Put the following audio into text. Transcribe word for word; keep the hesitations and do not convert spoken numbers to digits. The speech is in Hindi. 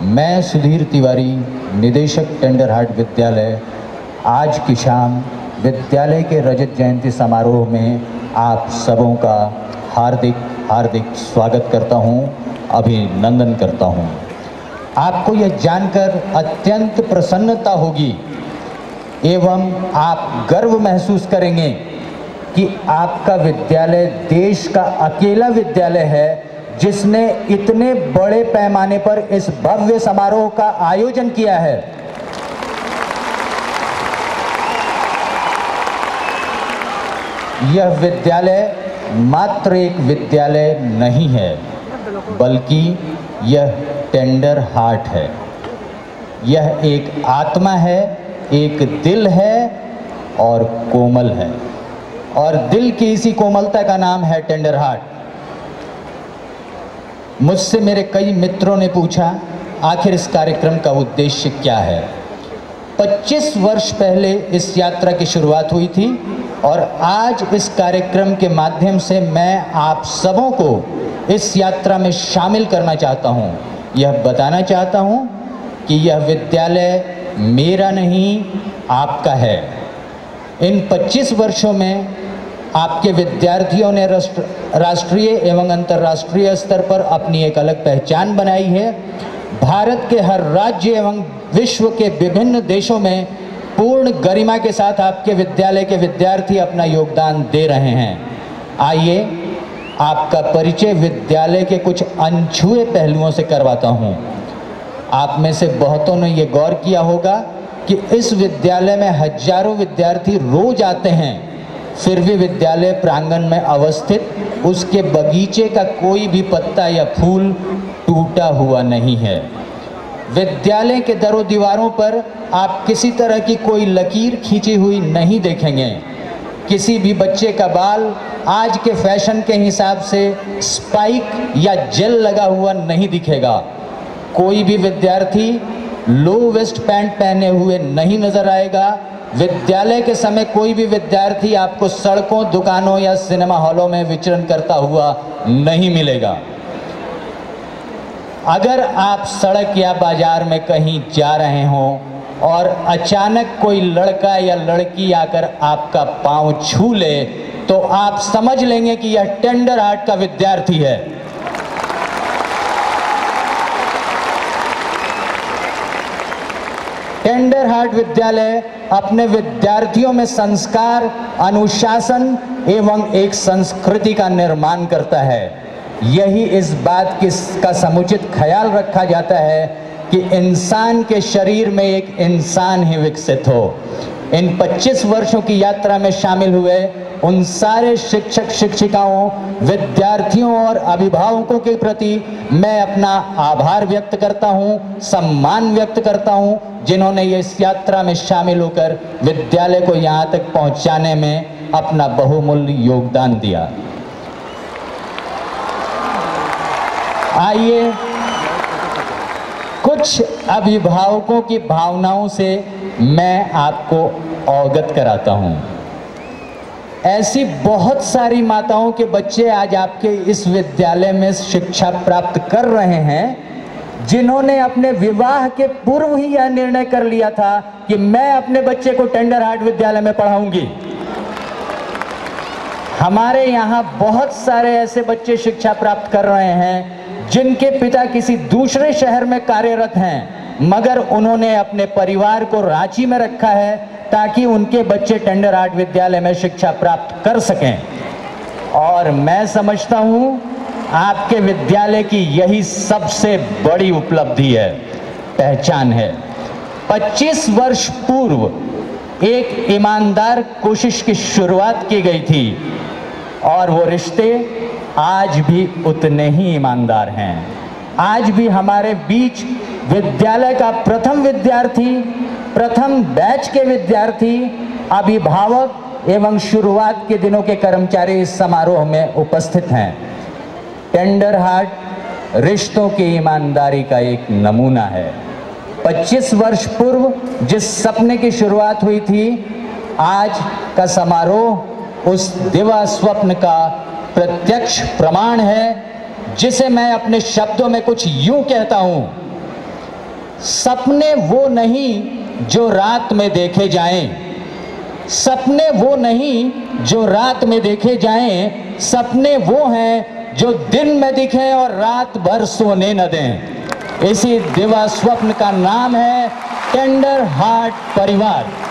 मैं सुधीर तिवारी, निदेशक टेंडरहार्ट विद्यालय, आज की शाम विद्यालय के रजत जयंती समारोह में आप सबों का हार्दिक हार्दिक स्वागत करता हूं, अभिनंदन करता हूं। आपको यह जानकर अत्यंत प्रसन्नता होगी एवं आप गर्व महसूस करेंगे कि आपका विद्यालय देश का अकेला विद्यालय है जिसने इतने बड़े पैमाने पर इस भव्य समारोह का आयोजन किया है। यह विद्यालय मात्र एक विद्यालय नहीं है, बल्कि यह टेंडरहार्ट है। यह एक आत्मा है, एक दिल है और कोमल है, और दिल की इसी कोमलता का नाम है टेंडरहार्ट। मुझसे मेरे कई मित्रों ने पूछा, आखिर इस कार्यक्रम का उद्देश्य क्या है। पच्चीस वर्ष पहले इस यात्रा की शुरुआत हुई थी और आज इस कार्यक्रम के माध्यम से मैं आप सबों को इस यात्रा में शामिल करना चाहता हूं। यह बताना चाहता हूं कि यह विद्यालय मेरा नहीं, आपका है। इन पच्चीस वर्षों में आपके विद्यार्थियों ने राष्ट्र राष्ट्रीय एवं अंतर्राष्ट्रीय स्तर पर अपनी एक अलग पहचान बनाई है। भारत के हर राज्य एवं विश्व के विभिन्न देशों में पूर्ण गरिमा के साथ आपके विद्यालय के विद्यार्थी अपना योगदान दे रहे हैं। आइए आपका परिचय विद्यालय के कुछ अनछुए पहलुओं से करवाता हूं। आप में से बहुतों ने ये गौर किया होगा कि इस विद्यालय में हजारों विद्यार्थी रोज आते हैं, फिर भी विद्यालय प्रांगण में अवस्थित उसके बगीचे का कोई भी पत्ता या फूल टूटा हुआ नहीं है। विद्यालय के दरों दीवारों पर आप किसी तरह की कोई लकीर खींची हुई नहीं देखेंगे। किसी भी बच्चे का बाल आज के फैशन के हिसाब से स्पाइक या जेल लगा हुआ नहीं दिखेगा। कोई भी विद्यार्थी लो वेस्ट पैंट पहने हुए नहीं नजर आएगा। विद्यालय के समय कोई भी विद्यार्थी आपको सड़कों, दुकानों या सिनेमा हॉलों में विचरण करता हुआ नहीं मिलेगा। अगर आप सड़क या बाजार में कहीं जा रहे हों और अचानक कोई लड़का या लड़की आकर आपका पांव छू ले, तो आप समझ लेंगे कि यह टेंडरहार्ट का विद्यार्थी है। टेंडरहार्ट विद्यालय अपने विद्यार्थियों में संस्कार, अनुशासन एवं एक संस्कृति का निर्माण करता है। यही इस बात की का समुचित ख्याल रखा जाता है कि इंसान के शरीर में एक इंसान ही विकसित हो। इन पच्चीस वर्षों की यात्रा में शामिल हुए उन सारे शिक्षक शिक्षिकाओं, विद्यार्थियों और अभिभावकों के प्रति मैं अपना आभार व्यक्त करता हूं, सम्मान व्यक्त करता हूं, जिन्होंने इस यात्रा में शामिल होकर विद्यालय को यहां तक पहुंचाने में अपना बहुमूल्य योगदान दिया। आइए कुछ अभिभावकों की भावनाओं से मैं आपको अवगत कराता हूं। ऐसी बहुत सारी माताओं के बच्चे आज आपके इस विद्यालय में शिक्षा प्राप्त कर रहे हैं, जिन्होंने अपने विवाह के पूर्व ही यह निर्णय कर लिया था कि मैं अपने बच्चे को टेंडरहार्ट विद्यालय में पढ़ाऊंगी। हमारे यहाँ बहुत सारे ऐसे बच्चे शिक्षा प्राप्त कर रहे हैं जिनके पिता किसी दूसरे शहर में कार्यरत हैं, मगर उन्होंने अपने परिवार को रांची में रखा है ताकि उनके बच्चे टेंडरहार्ट विद्यालय में शिक्षा प्राप्त कर सकें। और मैं समझता हूं आपके विद्यालय की यही सबसे बड़ी उपलब्धि है, पहचान है। पच्चीस वर्ष पूर्व एक ईमानदार कोशिश की शुरुआत की गई थी और वो रिश्ते आज भी उतने ही ईमानदार हैं। आज भी हमारे बीच विद्यालय का प्रथम विद्यार्थी, प्रथम बैच के विद्यार्थी, अभिभावक एवं शुरुआत के दिनों के कर्मचारी इस समारोह में उपस्थित हैं। टेंडरहार्ट रिश्तों की ईमानदारी का एक नमूना है। पच्चीस वर्ष पूर्व जिस सपने की शुरुआत हुई थी, आज का समारोह उस दिवा स्वप्न का प्रत्यक्ष प्रमाण है, जिसे मैं अपने शब्दों में कुछ यूं कहता हूं सपने वो नहीं जो रात में देखे जाएं, सपने वो नहीं जो रात में देखे जाएं, सपने वो हैं जो दिन में दिखें और रात भर सोने न दें। इसी दिवा स्वप्न का नाम है टेंडर हार्ट परिवार।